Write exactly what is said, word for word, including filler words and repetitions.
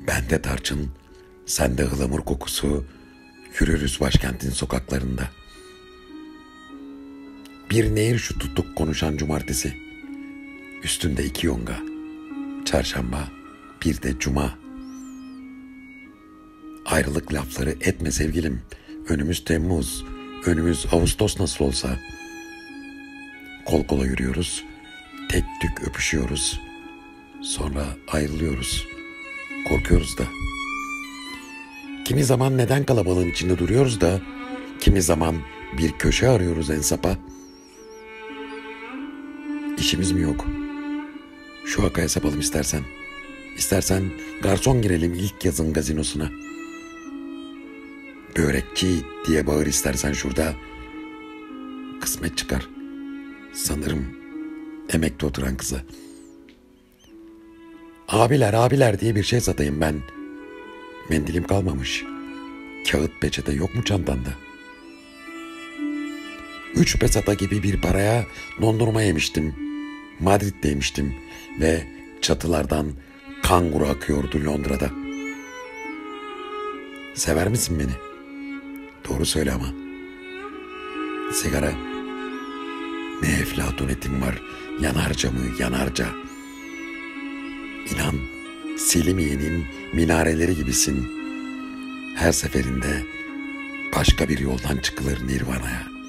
Bende tarçın, sende ıhlamur kokusu, yürürüz başkentin sokaklarında. Bir nehir şu tutuk konuşan cumartesi, üstünde iki yonga, çarşamba, bir de cuma. Ayrılık lafları etme sevgilim, önümüz Temmuz, önümüz Ağustos nasıl olsa. Kol kola yürüyoruz, tek tük öpüşüyoruz, sonra ayrılıyoruz, korkuyoruz da. Kimi zaman neden kalabalığın içinde duruyoruz da, kimi zaman bir köşe arıyoruz en sapa. İşimiz mi yok? Şu vakaya sapalım istersen. İstersen garson girelim ilk yazın gazinosuna. Börekçi diye bağır istersen şurada. Kısmet çıkar. Sanırım emekte oturan kıza. Abiler abiler diye bir şey satayım ben. Mendilim kalmamış. Kağıt peçete yok mu çantanda? Üç pesata gibi bir paraya dondurma yemiştim. Madrid'deymiştim ve çatılardan kanguru akıyordu Londra'da. Sever misin beni? Doğru söyle ama. Sigara. Ne eflatun etim var. Yanarca mı yanarca. İnan Selimiye'nin minareleri gibisin. Her seferinde başka bir yoldan çıkılır Nirvana'ya.